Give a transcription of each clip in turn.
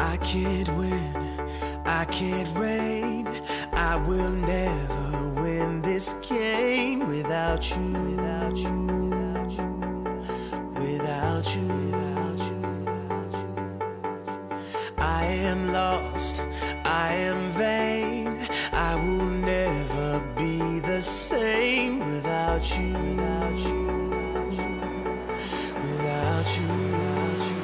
I can't win, I can't reign. I will never win this game without you, without you, without you, without you, without you. I am lost, I am vain. I will never be the same without you, without you, without you, without you.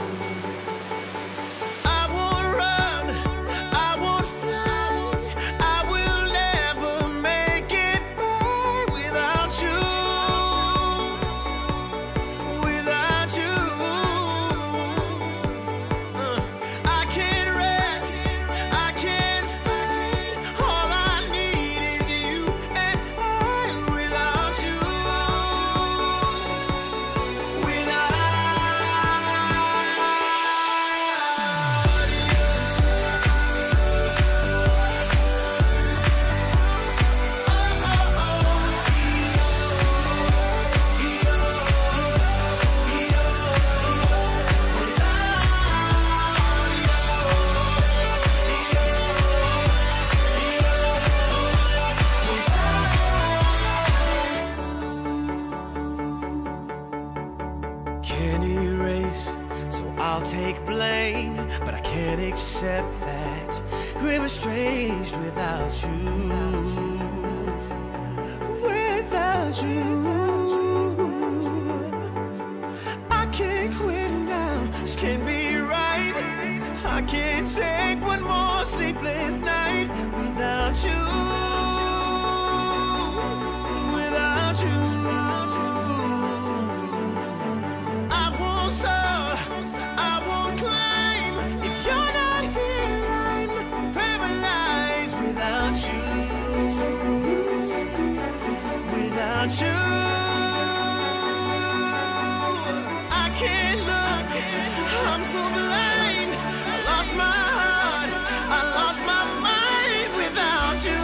Can't erase, so I'll take blame, but I can't accept that we're estranged without you, without you. I can't quit now, this can't be right. I can't take one more sleepless night without you, without you. Without you, I can't look, I'm so blind. I lost my heart, I lost my mind without you.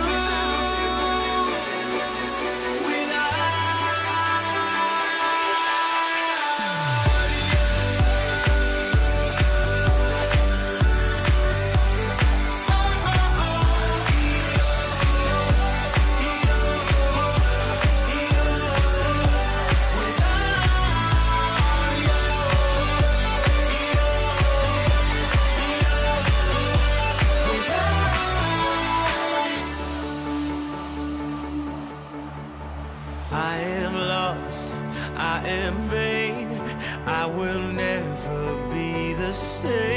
I am lost, I am vain. I will never be the same.